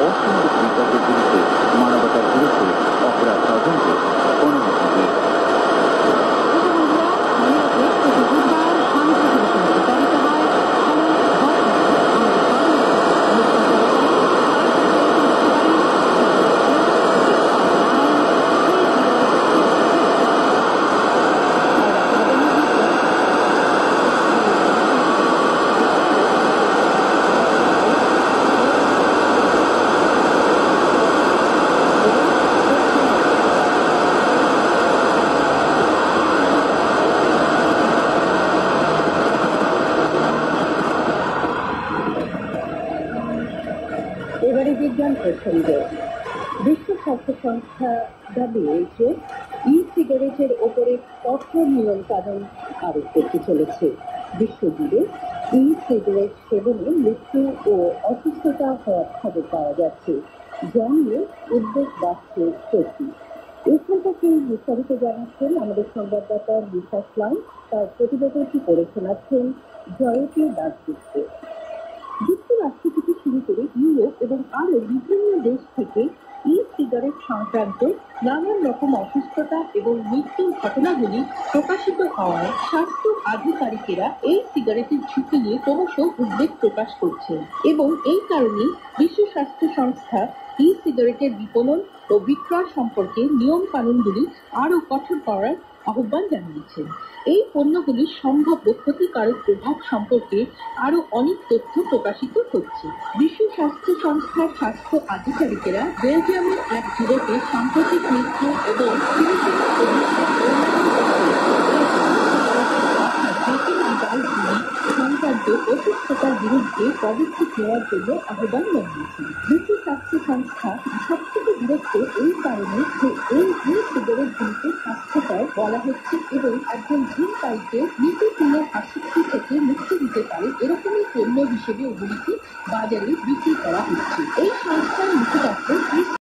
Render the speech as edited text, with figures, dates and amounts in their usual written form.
অসামরিক বিকাশের বিরুদ্ধে মানবতার বিরুদ্ধে অপরাধ তদন্তে অনুমতি এবারে বিজ্ঞান প্রসঙ্গে বিশ্ব স্বাস্থ্য সংস্থা WHO ই সিগারেটের ওপরে কঠোর নিয়ম কানুন আরোপ করতে চলেছে। বিশ্বজুড়ে ই সিগারেট সেবনে মৃত্যু ও অসুস্থতা হওয়ার খবর পাওয়া যাচ্ছে, যা নিয়ে উদ্বেগ বাড়ছে সত্যি। এ সম্পর্কে বিস্তারিত জানাচ্ছেন আমাদের সংবাদদাতা লিসা স্লাইন। তার প্রতিবেদনটি পড়ে শোনাচ্ছেন জয়তী দাসগুপ্ত। যুক্তরাষ্ট্র থেকে শুরু করে ইউরোপ এবং আরো বিভিন্ন দেশ থেকে ই সিগারেট সংক্রান্ত নানান রকম অসুস্থতা এবং মৃত্যুর ঘটনাগুলি প্রকাশিত হওয়ায় স্বাস্থ্য আধিকারিকেরা এই সিগারেটের ঝুঁকি নিয়ে ক্রমশ উদ্বেগ প্রকাশ করছেন এবং এই কারণে বিশ্ব স্বাস্থ্য সংস্থা ই সিগারেটের বিপণন ও বিক্রয় সম্পর্কে নিয়ম কানুনগুলি আরো কঠোর করার আহ্বান জানিয়েছেন। এই পণ্যগুলির সম্ভাব্য ক্ষতিকারক প্রভাব সম্পর্কে আরো অনেক তথ্য প্রকাশিত হচ্ছে। বিশ্ব স্বাস্থ্য সংস্থার স্বাস্থ্য আধিকারিকেরা বেলজিয়ামের এক যুবকের সাম্প্রতিক মৃত্যু এবং সংক্রান্ত অসুস্থতার বিরুদ্ধে পদক্ষেপ নেওয়ার জন্য আহ্বান জানিয়েছেন। বিশ্ব স্বাস্থ্য সংস্থা সবথেকে বিরক্ত এই কারণে যে এই সিগারেটগুলিকে স্বাস্থ্যকর বলা হচ্ছে এবং একজন ধূমপায়ীকে নিকোটিনের আসক্তি থেকে মুক্তি দিতে পারে এরকমই পণ্য হিসেবে ওগুলিকে বাজারে বিক্রি করা হচ্ছে। এই সংস্থার মুখপাত্র